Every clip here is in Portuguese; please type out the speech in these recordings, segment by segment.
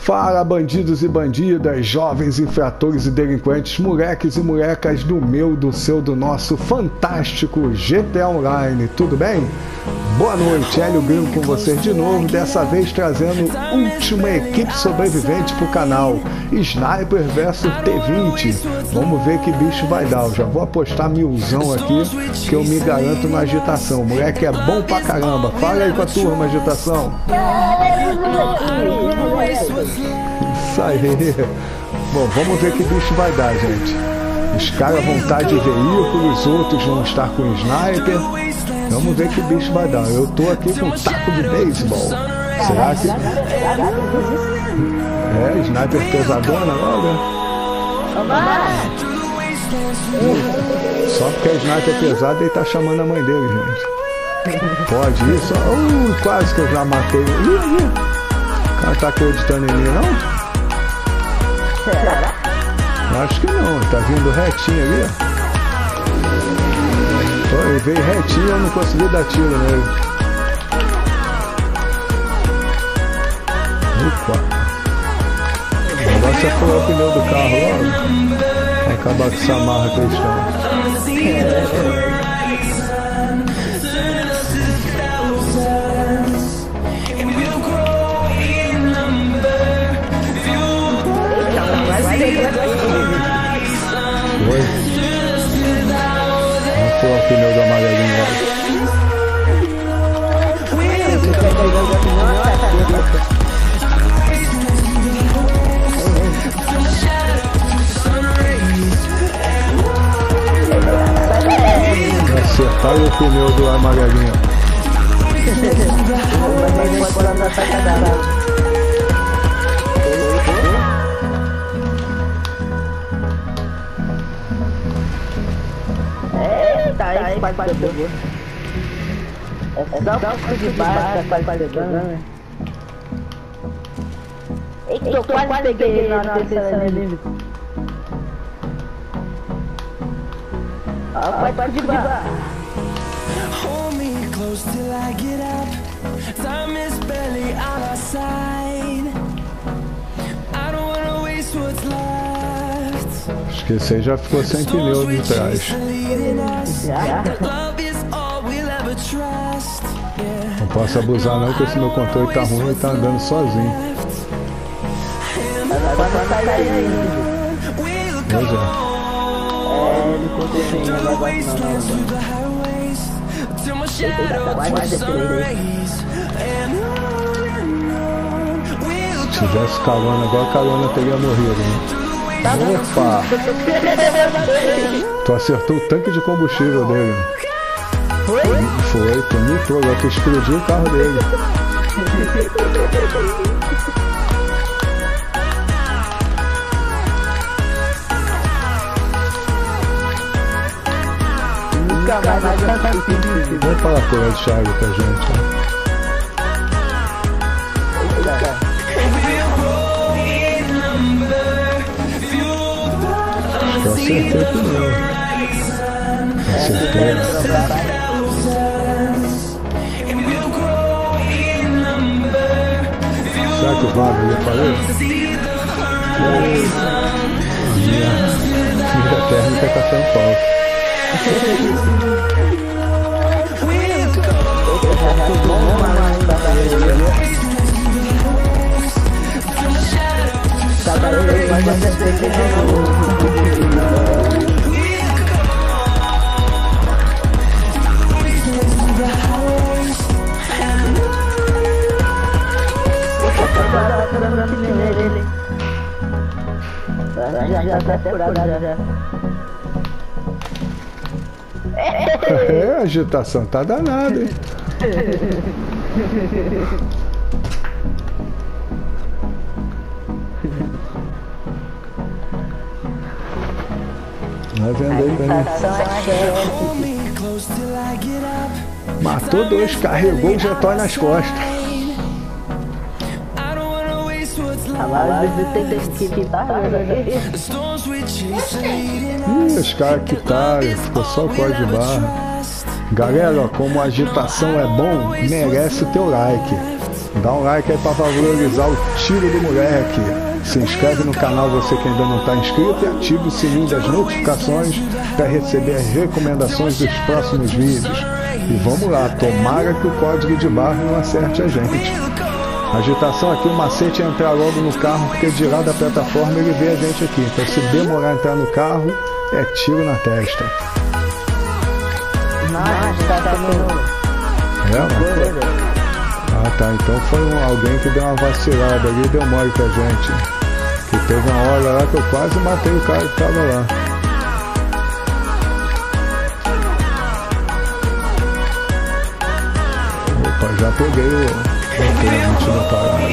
Fala, bandidos e bandidas, jovens infratores e delinquentes, moleques e molecas do meu, do seu, do nosso fantástico GTA Online, tudo bem? Boa noite, Hélio Gringo com vocês de novo, dessa vez trazendo última equipe sobrevivente pro canal, Sniper vs T20. Vamos ver que bicho vai dar, eu já vou apostar 1000zão aqui, que eu me garanto na agitação. O moleque é bom pra caramba, fala aí com a turma, agitação. Isso aí. Bom, vamos ver que bicho vai dar, gente. Os caras vão estar de veículo, os outros vão estar com sniper. Vamos ver que bicho vai dar. Eu tô aqui com um taco de beisebol. Será que... É, sniper pesadona, olha. Só porque a sniper é pesada ele tá chamando a mãe dele, gente. Pode isso? Quase que eu já matei. O cara tá acreditando em mim, não? Será? Acho que não, tá vindo retinho ali, ó. Ele veio retinho e eu não consegui dar tiro nele. Opa. O negócio é furar o pneu do carro logo. Vai acabar com essa marra que eles estão. Foi. Vamos furar o pneu do amarelinho logo. Acertaram o pneu do amarelinho. Aí, vai pegou. É só o de baixo, vai pegando. Eita, eu quase peguei na descida ali. Ó, vai de baixo. Hold me close till I get up. Time is barely on our side. I don't wanna waste what's left. Acho que esse aí já ficou sem pneu de trás. Não posso abusar não, porque esse meu controle tá ruim e tá andando sozinho. Pois é. Se tivesse carona, agora a carona teria morrido, né? Opa! Tu acertou o tanque de combustível dele. Foi, tu mitou, agora tu explodiu o carro dele. Nunca mais vamos falar com o Thiago pra gente, ó. Eu acertei o pneu. Acertei. Será que o Vago ia falar? Minha térmica tá sem pau. Já tá até curado já. É, a agitação tá danada, hein? Vai vendo aí pra mim. Matou dois, carregou o jetói nas costas. Os caras quitaram, ficou só o código de barra. Galera, ó, como a agitação é bom, merece o teu like. Dá um like aí para valorizar o tiro do moleque. Se inscreve no canal você que ainda não está inscrito e ative o sininho das notificações para receber as recomendações dos próximos vídeos. E vamos lá, tomara que o código de barra não acerte a gente. Agitação aqui, o macete é entrar logo no carro, porque de lá da plataforma ele vê a gente aqui. Então se demorar a entrar no carro, é tiro na testa. Ah tá, então foi alguém que deu uma vacilada ali e deu mole pra gente. Que teve uma hora lá que eu quase matei o cara que tava lá. Opa, já peguei o cliente da parada.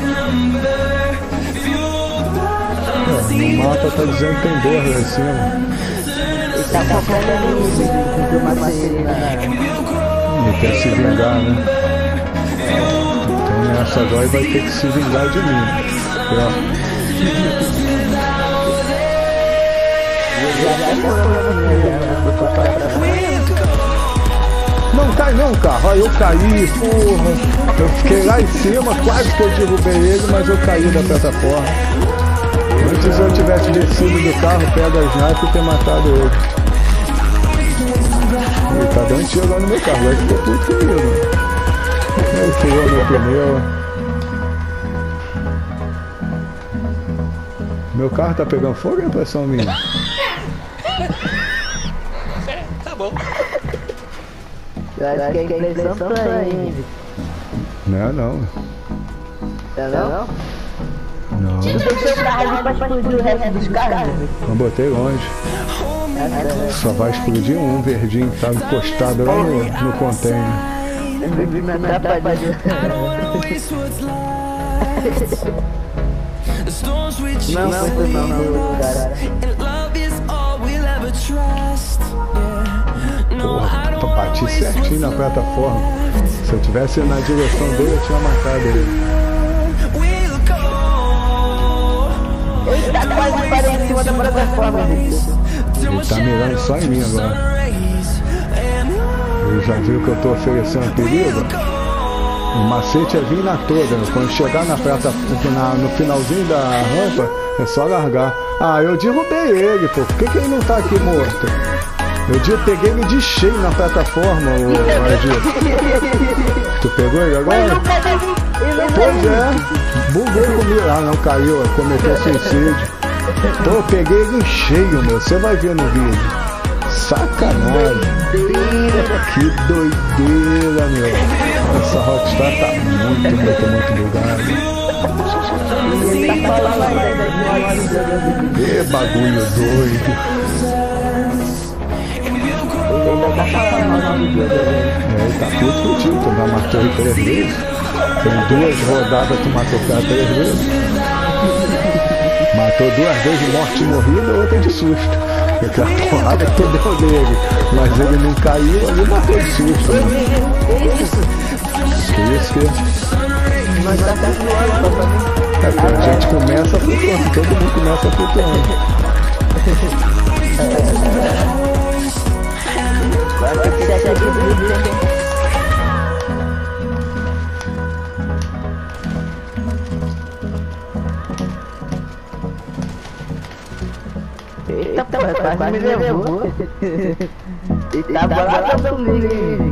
No mapa tá dizendo que tem dois lá em cima. Tá focando Ele quer se vingar, né? Então nessa agora vai ter que se vingar de mim. Não cai não, carro. Aí eu caí, porra. Eu fiquei lá em cima, quase que eu derrubei ele, mas eu caí da plataforma. Antes eu tivesse descido do carro, pego a sniper e ter matado ele. Ele tá dando tiro lá no meu carro, agora ficou tudo comigo. Ele furou meu pneu. Meu carro tá pegando fogo, é impressão minha? Tá bom. Eu acho que é impressão pra ele. Não. Não? Não. Tu deixou o carro ali pra explodir o resto dos carros? Não botei longe. Só vai explodir um verdinho que tava encostado lá no container. Não, Porra, bati certinho na plataforma. Se eu tivesse ido na direção dele, eu tinha matado ele. Ele tá quase parado em cima da plataforma. Ele tá mirando só em mim agora. Ele já viu que eu tô oferecendo perigo? O macete é vir na toda, né? Quando chegar na plataforma, no finalzinho da rampa, é só largar. Ah, eu derrubei ele, pô. Por que ele não tá aqui morto? Eu peguei ele de cheio na plataforma, ô Agito. Tu pegou ele agora? Pois é, bugou comigo. Ah, não caiu, cometeu suicídio. Pô, eu peguei ele em cheio, meu. Você vai ver no vídeo. Sacanagem. Que doideira, meu. Essa Rockstar tá muito bugada. Que bagulho doido. Ele tá puto contigo, tu já matou ele 3 vezes. Tem 2 rodadas, tu matou o cara 3 vezes. Matou 2 vezes morte e morrida, outra de susto. Porque a porrada que tu deu dele. Mas ele não caiu, ele matou de susto. Né? Que isso que... É que a gente começa flutuando, todo mundo começa flutuando. Eita, quase me levou. E tá bolado comigo.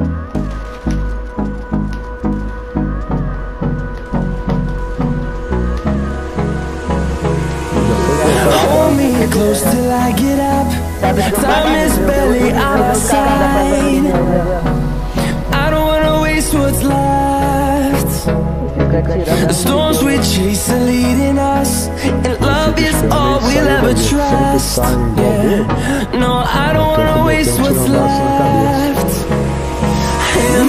Hold me close till I get up. Time is barely on our side. I don't wanna waste what's left. The storms we chase are leading us, and love is all we'll ever trust. Yeah. No, I don't wanna waste what's left. And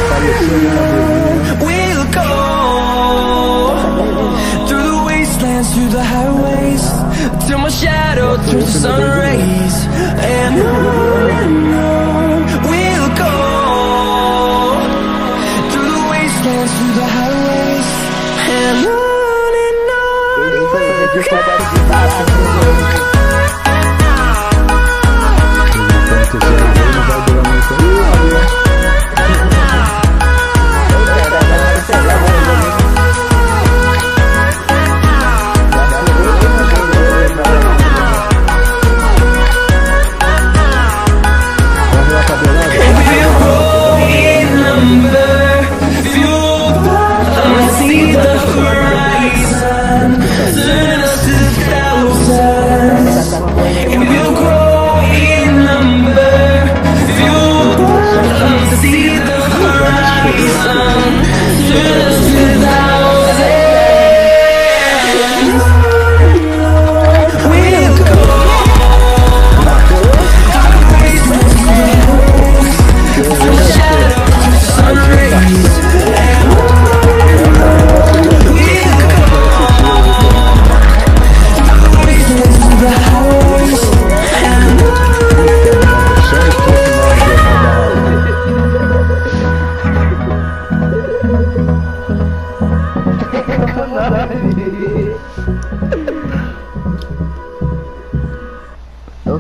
on we'll go, through the wastelands, through the highways, till my shadow through the sun rays. And on we'll go, through the wastelands, through the highways, and on. Vai durar muito.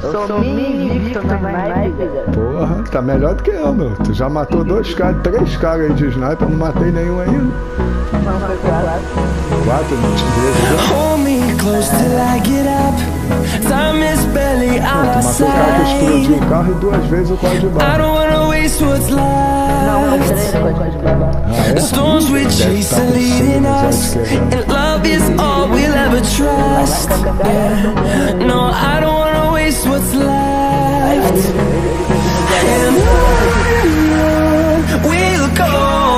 sou mini Victor na sniper. Porra, tá melhor do que eu, meu. Tu já matou 2 caras, 3 caras aí de sniper, não matei nenhum ainda. Não, foi 4 vezes. Hold me close till I get up. Time is barely on our Tu matou o cara que explodiu side. o carro e 2 vezes o código de I barra. don't wanna waste what's left. Ah, The é? storms we chase are leading us, and love is all we'll ever trust. Yeah. No, I don't wanna waste what's left. And on we'll go,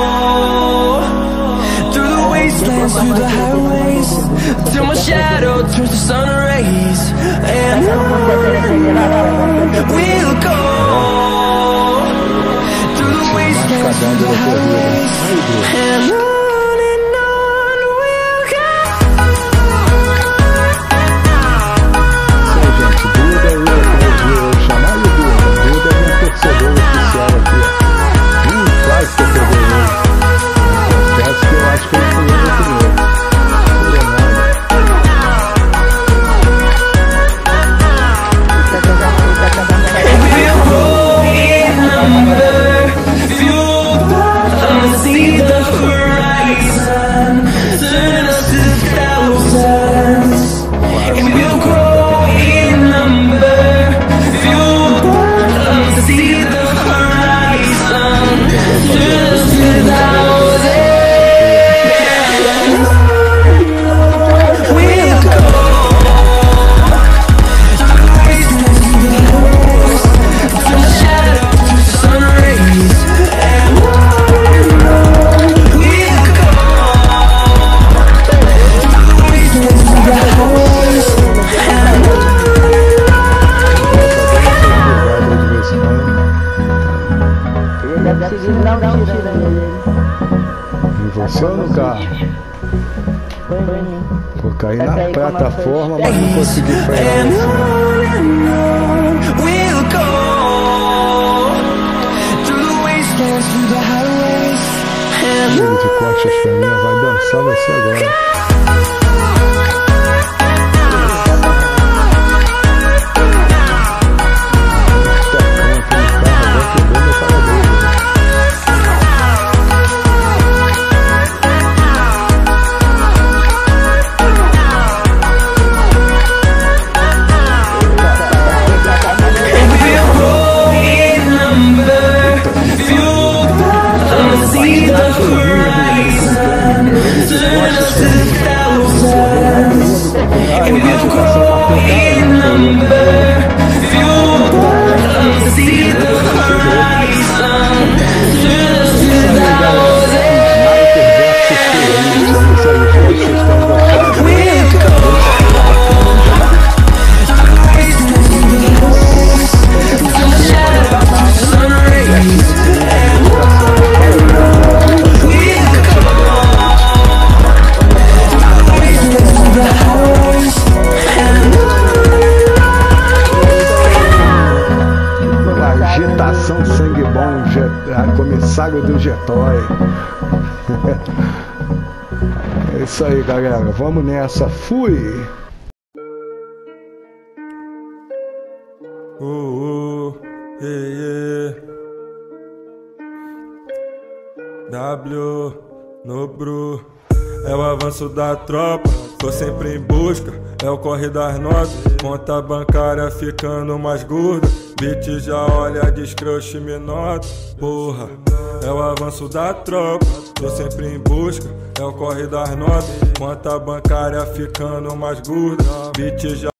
through the wastelands, through the highways, till my shadow turns to sun rays. And on we'll go, through the wastelands, through the highways, and on we'll go. Gente, Duda aí, depois de eu chamar ele Duda. Duda é minha torcedora oficial aqui, ó. Quase que eu peguei ele. Confesso que eu acho que ele foi o primeiro. We'll grow in number, fueled to see the horizon, turn us to thousands. And we'll grow in number, fueled to see the horizon, turn us to thousands. We'll go. Em você ou no carro? Vou cair na plataforma, mas não consegui frear And você. on we'll go, through the wastelands, through the highways, and Ele de costas pra mim, vai dançar você agora. we'll grow in number, fueled to see the horizon, turn us to thousands. And we'll grow in number, fueled to see the horizon, turn us to thousands. We'll go. Agitação sangue bom, comissário do Getoy. É isso aí, galera. Vamos nessa. Fui! W no Bru, é o avanço da tropa, tô sempre em busca, é o corre das notas, conta bancária ficando mais gorda, beat já olha, descrush me nota, porra, é o avanço da tropa, tô sempre em busca, é o corre das notas, conta bancária ficando mais gorda, beat já